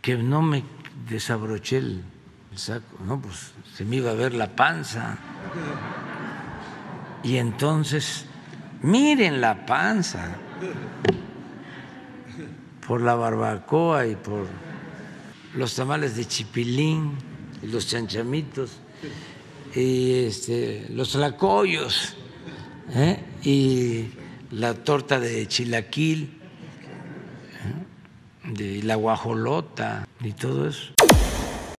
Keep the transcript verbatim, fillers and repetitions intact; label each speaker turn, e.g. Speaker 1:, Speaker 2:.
Speaker 1: que no me desabroché el, el saco, no, pues se me iba a ver la panza. Y entonces, miren la panza, por la barbacoa y por los tamales de chipilín, y los chanchamitos, y este, los tlacoyos, ¿eh? Y la torta de chilaquil, ¿eh? De la guajolota y todo eso.